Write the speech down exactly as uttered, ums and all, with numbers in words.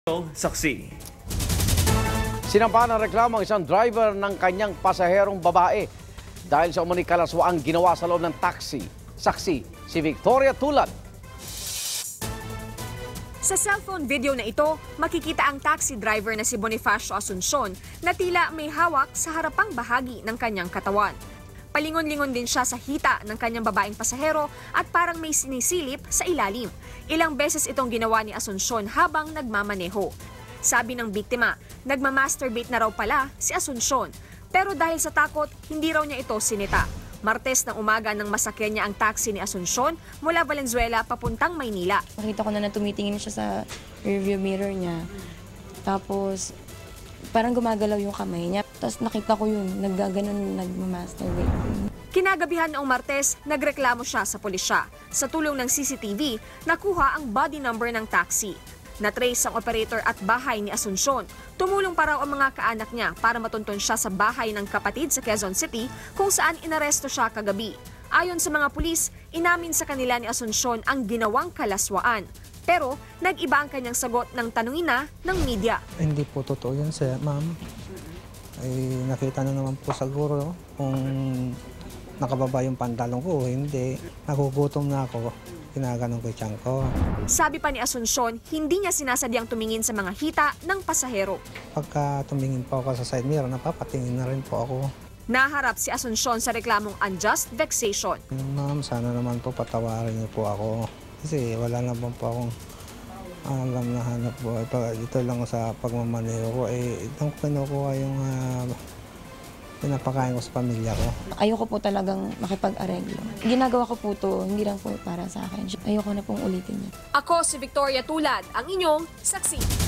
Saksi. Sinampa ng reklamo ang isang driver ng kanyang pasaherong babae dahil sa umano'y kalaswaang ginawa sa loob ng taxi. Saksi, si Victoria Tulad. Sa cellphone video na ito, makikita ang taxi driver na si Bonifacio Asuncion na tila may hawak sa harapang bahagi ng kanyang katawan. Palingon-lingon din siya sa hita ng kanyang babaeng pasahero at parang may sinisilip sa ilalim. Ilang beses itong ginawa ni Asuncion habang nagmamaneho. Sabi ng biktima, nagmamasturbate na raw pala si Asuncion. Pero dahil sa takot, hindi raw niya ito sinita. Martes ng umaga nang masakyan niya ang taxi ni Asuncion mula Valenzuela papuntang Maynila. Nakita ko na na tumitingin siya sa rearview mirror niya. Tapos parang gumagalaw yung kamay niya. Tapos nakita ko yun, naggaganon, nagmamasturbate. Kinagabihan noong Martes, nagreklamo siya sa pulisya. Sa tulong ng C C T V, nakuha ang body number ng taxi. Natrace ang operator at bahay ni Asuncion. Tumulong pa raw ang mga kaanak niya para matuntun siya sa bahay ng kapatid sa Quezon City kung saan inaresto siya kagabi. Ayon sa mga pulis, inamin sa kanila ni Asuncion ang ginawang kalaswaan. Pero nag-iba ang kanyang sagot ng tanungin na ng media. Hindi po totoo yun, sir, ma'am. Ay, nakita na naman po siguro kung nakababa yung pantalon ko o hindi. Nagugutom na ako. Kinaganon ko yung tiyan ko. Sabi pa ni Asuncion, hindi niya sinasadyang tumingin sa mga hita ng pasahero. Pagka tumingin po ako sa side mirror, napapatingin na rin po ako. Naharap si Asuncion sa reklamong unjust vexation. Ma'am, sana naman po patawarin niyo po ako. Kasi wala naman po akong alam na hanap po. Ito lang sa pagmamaneho ko. Eh, itong kinukuha yung uh, pinapakain ko sa pamilya ko. Ayoko po talagang makipag-areglo. Ginagawa ko po to, hindi lang po para sa akin. Ayoko na pong ulitin yun. Ako si Victoria Tulad, ang inyong saksi.